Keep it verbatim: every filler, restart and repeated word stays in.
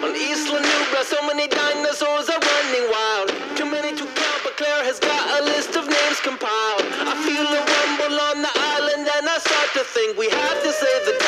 On Isla Nubla, so many dinosaurs are running wild. Too many to count, but Claire has got a list of names compiled. I feel a rumble on the island and I start to think we have to save the